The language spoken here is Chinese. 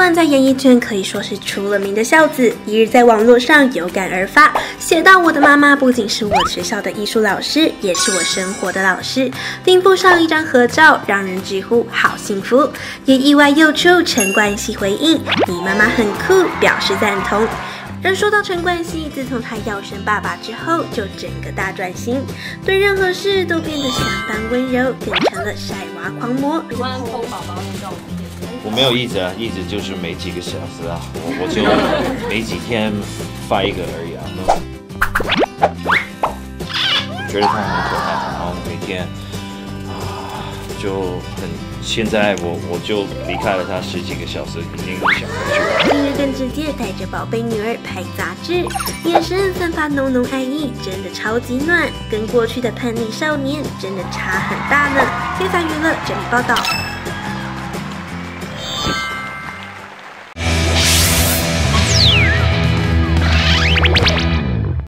伦在演艺圈可以说是出了名的孝子，一日在网络上有感而发，写道：“我的妈妈不仅是我学校的艺术老师，也是我生活的老师。”并附上一张合照，让人直呼好幸福。也意外诱出陈冠希回应：“你妈妈很酷”，表示赞同。而说到陈冠希，自从他要生爸爸之后，就整个大转型，对任何事都变得相当温柔，变成了晒娃狂魔。 喜欢抠宝宝的照片？ 我没有一直啊，一直就是没几个小时啊，我就没几天发一个而已啊。我觉得他很可爱，然后每天就很。现在我就离开了他10几个小时，已经想回去了。 近日更直接带着宝贝女儿拍杂志，眼神散发浓浓爱意，真的超级暖，跟过去的叛逆少年真的差很大呢。天才娱乐整理报道。